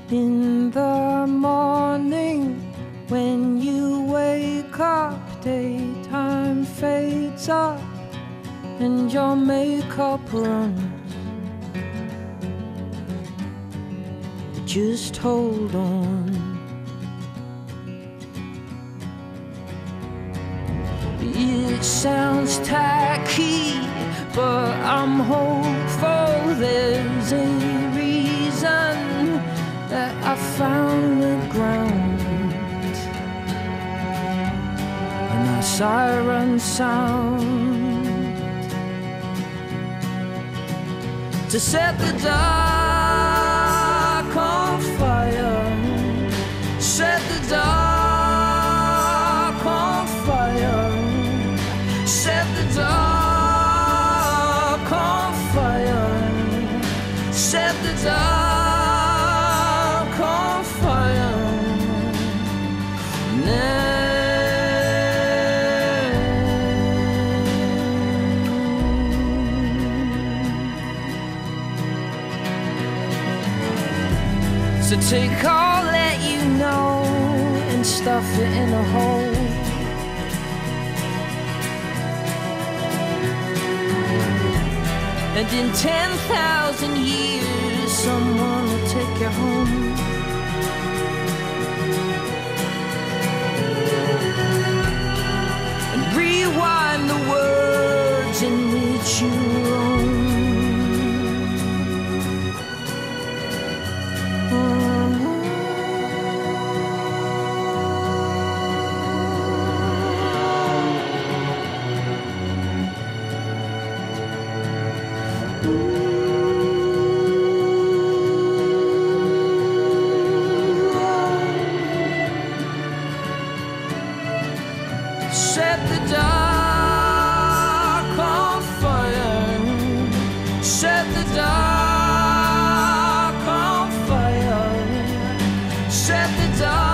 In the morning, when you wake up, daytime fades up and your makeup runs. Just hold on. It sounds tacky, but I'm hopeful there's a reason that I found the ground. And our siren sound to set the dark on fire. Set the dark on fire. Set the dark on fire. Set the dark on fire now. So take all that you know and stuff it in a hole. And in 10,000 years, someone will take you home. And rewind the words in which you roam. Set the dark on fire. Set the dark on fire. Set the dark